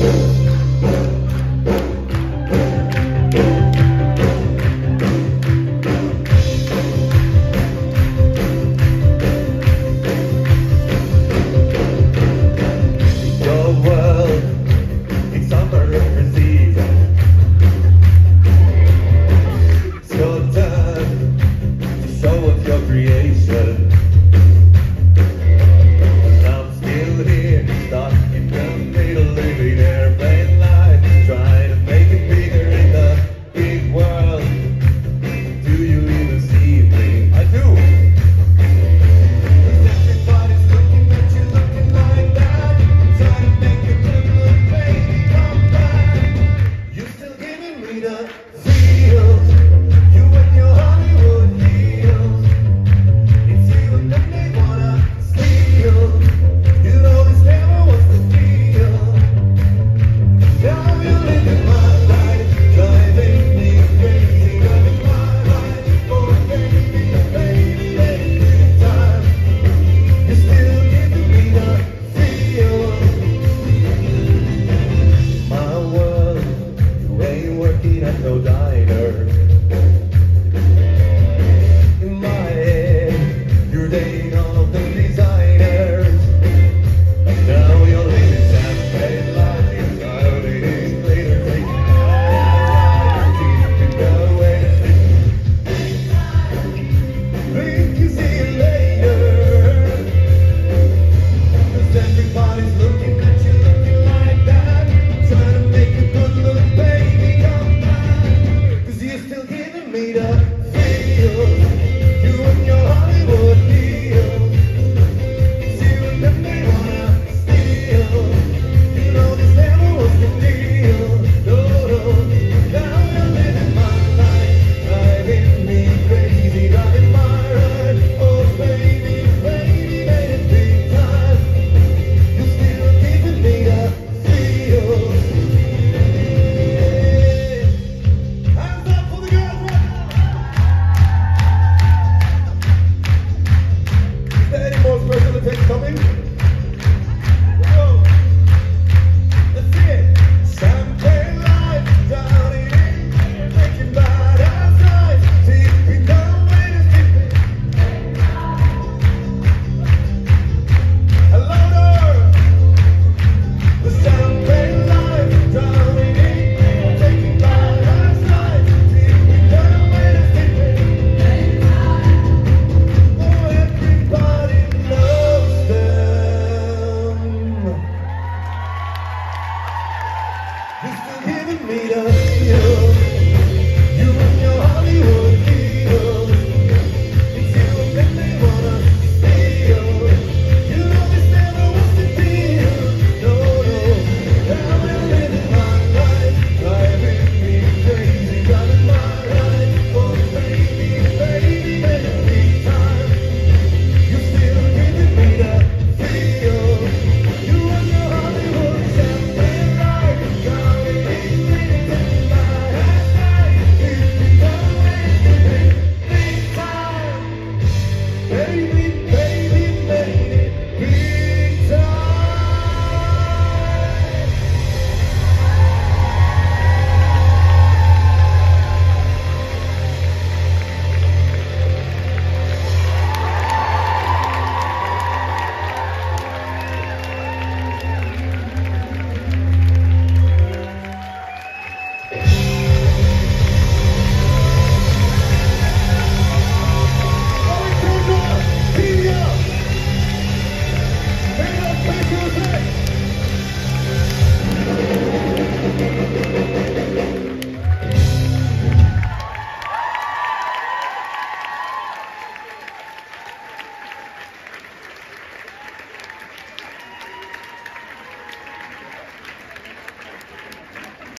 no diner. In my head, you're dating all the designers. Now you're living champagne life. You're tired of days later, taking think you see you later. 'Cause everybody's looking at you, looking like that, trying to make a good look, baby, come back. 'Cause you're still giving me the feel. You and your Hollywood deal. See what them they wanna steal. You know this never was the deal. No, no. Now you're living my life, driving me crazy, driving my ride. Oh baby, baby, made it big time. You're still giving me the feel. Hands up for the girls, right? Is there any more special effects coming? Whoa. Let's see it. Champagne life, down in it, making badass life, tipping down when it's tipping. Hello there. The champagne life, down in it, making badass life, tipping down when it's tipping. Oh, everybody loves them. You're still giving me the feel.